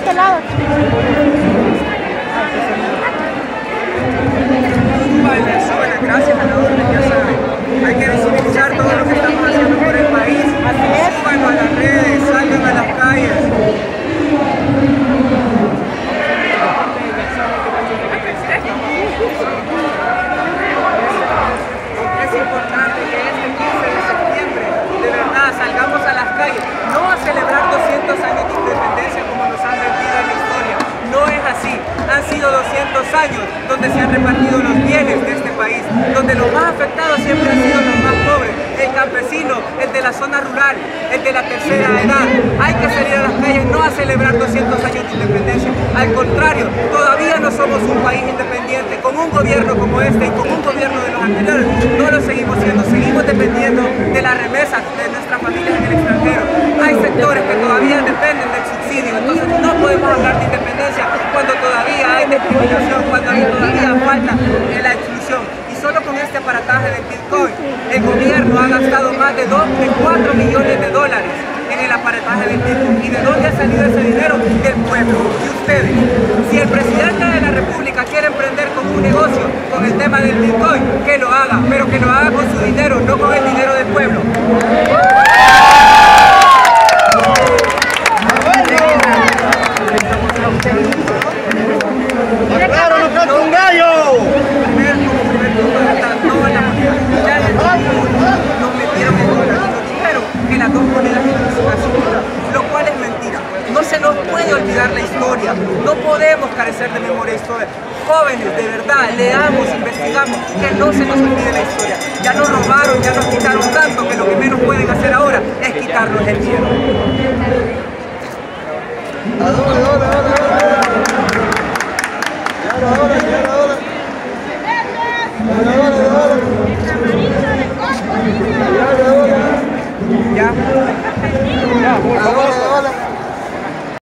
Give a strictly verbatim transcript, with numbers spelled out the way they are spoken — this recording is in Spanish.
este lado. Venezuela, gracias a la orden, ya saben. Hay que visibilizar todo lo que estamos haciendo por el país. Suban a las redes, salgan a las calles. Es importante que este quince de septiembre, de verdad, salgamos a las calles, no a celebrar doscientos años de independencia como nos han vendido en la historia. No es así. Han sido doscientos años donde se han repartido los bienes de este país, donde los más afectados siempre han sido los más pobres, el campesino, el de la zona rural, el de la tercera edad. Hay que salir a las calles no a celebrar doscientos años de independencia. Al contrario, todavía no somos un país independiente. Con un gobierno como este y con un gobierno de los anteriores, no lo seguimos siendo. Seguimos dependiendo de las remesas de nuestras familias en el extranjero. Hay sectores que todavía dependen del subsidio, entonces no podemos hablar de independencia cuando todavía hay discriminación, cuando hay todavía falta de la exclusión. Y solo con este aparataje del Bitcoin, el gobierno ha gastado más de dos, de cuatro millones de dólares en el aparataje del Bitcoin. ¿Y de dónde ha salido ese dinero? Del pueblo. Y ustedes, si el presidente de la República quiere emprender con un negocio con el tema del Bitcoin, que lo haga, pero que lo haga con su dinero, no con el dinero del pueblo. ¡Claro, no canta un gallo! Primer, como primer punto de vista, no a la moneda. Ya en el dos mil uno nos metieron el dólar y nos dijeron que las dos monedas iban a circular, lo cual es mentira. No se nos puede olvidar la historia, no podemos carecer de memoria histórica. Jóvenes, de verdad, leamos, investigamos, que no se nos olvide la historia. Ya nos robaron, ya nos quitaron tanto que lo que menos pueden hacer ahora es quitarnos el miedo. Ahora, ahora, ahora, ahora. Ahora, ahora, ahora.